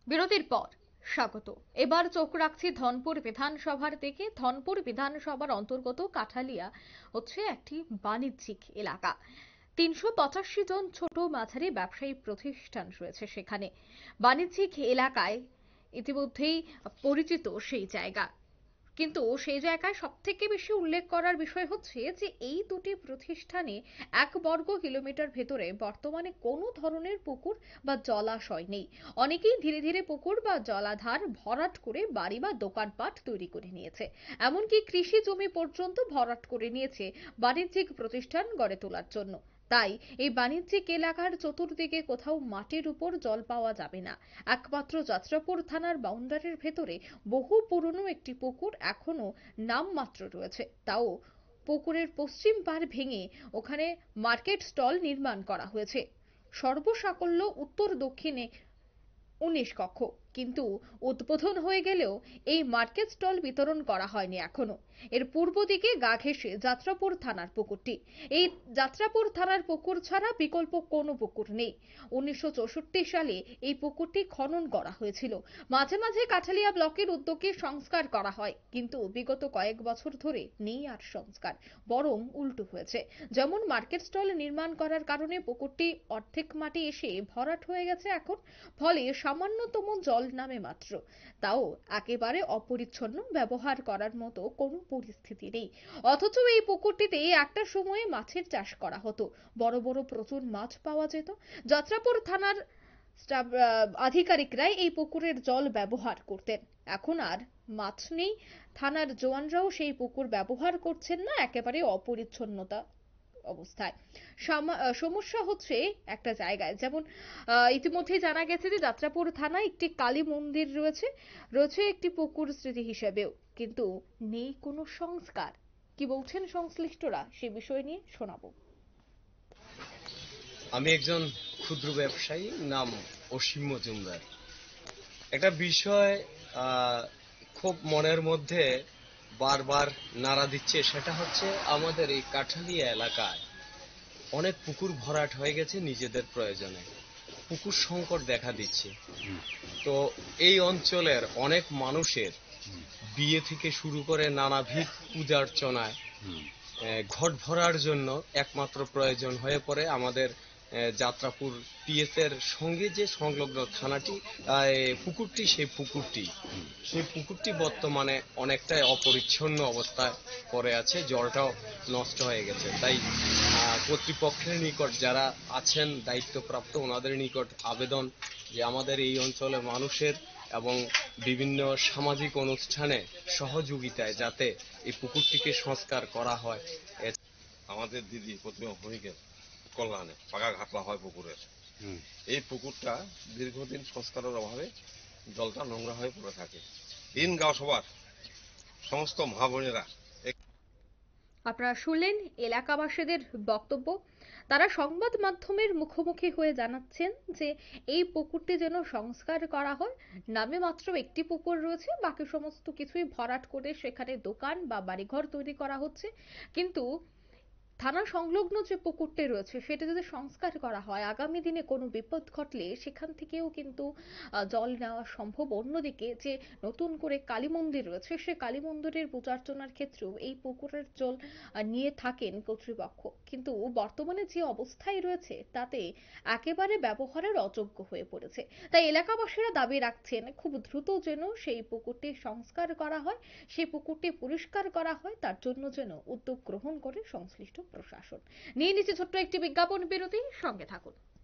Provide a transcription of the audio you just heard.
বিরতির পর স্বাগত। এবার চোখ রাখছি ধনপুর বিধানসভার দিকে। ধনপুর বিধানসভার অন্তর্গত কাঠালিয়া হচ্ছে একটি বাণিজ্যিক এলাকা। ৩৮৫ জন ছোট মাঝারি ব্যবসায়ী প্রতিষ্ঠান রয়েছে সেখানে। বাণিজ্যিক এলাকায় ইতিমধ্যেই পরিচিত সেই জায়গা, কিন্তু সেই জায়গায় সব থেকে বেশি উল্লেখ করার বিষয় হচ্ছে যে এই দুটি প্রতিষ্ঠানে ১ বর্গ কিলোমিটার ভেতরে বর্তমানে কোনো ধরনের পুকুর বা জলাশয় নেই। অনেকেই ধীরে ধীরে পুকুর বা জলাধার ভরাট করে বাড়ি বা দোকানপাট তৈরি করে নিয়েছে। এমনকি কৃষি জমি পর্যন্ত ভরাট করে নিয়েছে বাণিজ্যিক প্রতিষ্ঠান গড়ে তোলার জন্য। তাই এই বাণিজ্যিক এলাকার চতুর্দিকে কোথাও মাটির উপর জল পাওয়া যাবে না। একমাত্র যাত্রাপুর থানার বাউন্ডারির ভেতরে বহু পুরনো একটি পুকুর এখনো নামমাত্র রয়েছে, তাও পুকুরের পশ্চিম পাড় ভেঙে ওখানে মার্কেট স্টল নির্মাণ করা হয়েছে। সর্বসাকল্য উত্তর দক্ষিণে ১৯ কক্ষ, কিন্তু উদ্বোধন হয়ে গেলেও এই মার্কেট স্টল বিতরণ করা হয়নি এখনো। এর পূর্ব দিকে গা ঘেঁষে যাত্রাপুর থানার পুকুরটি। এই যাত্রাপুর থানার পুকুর ছাড়া বিকল্প কোনো পুকুর নেই। ১৯৬৪ সালে এই পুকুরটি খনন করা হয়েছিল। মাঝে মাঝে কাঠালিয়া ব্লকের উদ্যোগে সংস্কার করা হয়, কিন্তু বিগত কয়েক বছর ধরে নেই আর সংস্কার, বরং উল্টো হয়েছে। যেমন মার্কেট স্টল নির্মাণ করার কারণে পুকুরটি অর্ধেক মাটি এসে ভরাট হয়ে গেছে এখন, ফলে সামান্যতম জল নামে মাত্র, তাও একেবারে অপরিচ্ছন্ন, ব্যবহার করার মতো কোনো পরিস্থিতি নেই। অথচ এই পুকুরটিতে একটা সময়ে মাছের চাষ করা হতো, বড় বড় প্রচুর মাছ পাওয়া যেত। যাত্রাপুর থানার আধিকারিকরাই এই পুকুরের জল ব্যবহার করতেন। এখন আর মাছ নেই, থানার জওয়ানরাও সেই পুকুর ব্যবহার করছেন না, একেবারে অপরিচ্ছন্নতা অবস্থায়। সমস্যা হচ্ছে একটা জায়গায়, যেমন ইতিমধ্যে জানা গেছে যে যাত্রাপুর থানায় একটি কালী মন্দির রয়েছে, রয়েছে একটি পুকুর স্মৃতি হিসেবেও, কিন্তু নেই কোনো সংস্কার। কি বলছেন সংশ্লিষ্টরা সে বিষয় নিয়ে শোনাবো। আমি একজন ক্ষুদ্র ব্যবসায়ী, নাম অসীম মজুমদার। একটা বিষয় খুব মনের মধ্যে বারবার নাড়া দিচ্ছে, সেটা হচ্ছে আমাদের এই কাঠালিয়া এলাকায় অনেক পুকুর ভরাট হয়ে গেছে নিজেদের প্রয়োজনে। পুকুর সংকট দেখা দিচ্ছে। তো এই অঞ্চলের অনেক মানুষের বিয়ে থেকে শুরু করে নানাবিধ পূজা অর্চনায় ঘট ভরার জন্য একমাত্র প্রয়োজন হয়ে পড়ে আমাদের যাত্রাপুর পিএস এর সঙ্গে যে সংলগ্ন থানাটি পুকুরটি, সেই পুকুরটি বর্তমানে অনেকটাই অপরিচ্ছন্ন অবস্থায় পড়ে আছে, জলটাও নষ্ট হয়ে গেছে। তাই কর্তৃপক্ষের নিকট যারা আছেন দায়িত্বপ্রাপ্ত, ওনাদের নিকট আবেদন যে আমাদের এই অঞ্চলের মানুষের এবং বিভিন্ন সামাজিক অনুষ্ঠানে সহযোগিতায় যাতে এই পুকুরটিকে সংস্কার করা হয়। আমাদের দিদি প্রতিমা ভূমিকের কল্যাণে পাকা ঘাটলা হয় পুকুরের। এই পুকুরটা দীর্ঘদিন সংস্কারের অভাবে জলটা নোংরা হয়ে পড়ে থাকে। তিন গাঁও সবার সমস্ত মা বোনেরা। আপনারা শুনলেন এলাকাবাসীদের বক্তব্য। তারা সংবাদ মাধ্যমের মুখোমুখি হয়ে জানাচ্ছেন যে এই পুকুরটি যেন সংস্কার করা হয়। নামে মাত্র একটি পুকুর রয়েছে, বাকি সমস্ত কিছুই ভরাট করে সেখানে দোকান বা বাড়িঘর তৈরি করা হচ্ছে। কিন্তু থানা সংলগ্ন যে পুকুরটি রয়েছে সেটা যদি সংস্কার করা হয়, আগামী দিনে কোনো বিপদ ঘটলে সেখান থেকেও কিন্তু জল নেওয়া সম্ভব। অন্যদিকে যে নতুন করে কালী মন্দির রয়েছে, সে কালী মন্দিরের পূজার্চনার ক্ষেত্রেও এই পুকুরের জল নিয়ে থাকেন কর্তৃপক্ষ, কিন্তু বর্তমানে যে অবস্থায় রয়েছে তাতে একেবারে ব্যবহারের অযোগ্য হয়ে পড়েছে। তাই এলাকাবাসীরা দাবি রাখছেন খুব দ্রুত যেন সেই পুকুরটি সংস্কার করা হয়, সেই পুকুরটি পরিষ্কার করা হয়, তার জন্য যেন উদ্যোগ গ্রহণ করে সংশ্লিষ্ট প্রশাসন। নিয়ে নিচ্ছে ছোট্ট একটি বিজ্ঞাপন বিরতি, সঙ্গে থাকুন।